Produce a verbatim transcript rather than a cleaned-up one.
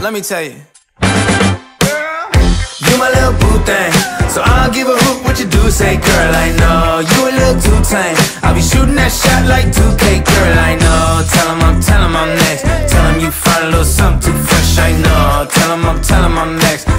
Let me tell you, you my little boo thing, so I don't give a hoot what you do say. Girl, I know you a little too tame. I'll be shooting that shot like two K. Girl, I know. Tell him I'm, tell him I'm next. Tell him you find a little something too fresh. I know. Tell him I'm, tell him I'm next.